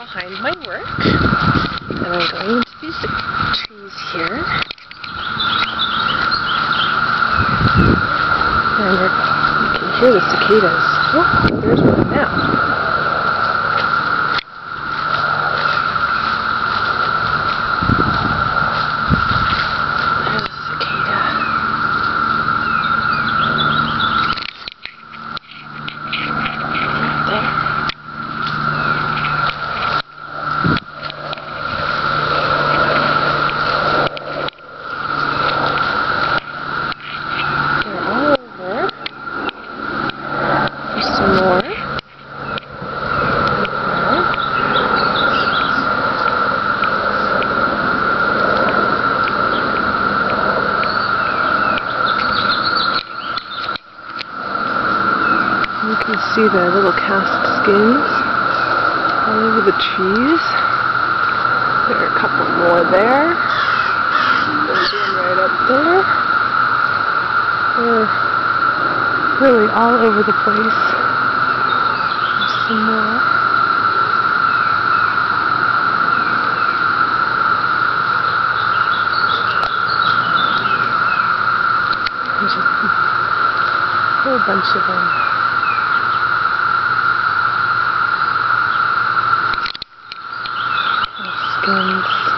behind my work, and I'm going into these trees here. And you can hear the cicadas. Oh, there's one now. There's a cicada. There. They're all over. There's some more. You can see the little cast skins all over the trees. There are a couple more there. There's one right up there. They're really all over the place. There's some more. There's a whole bunch of them. Skins.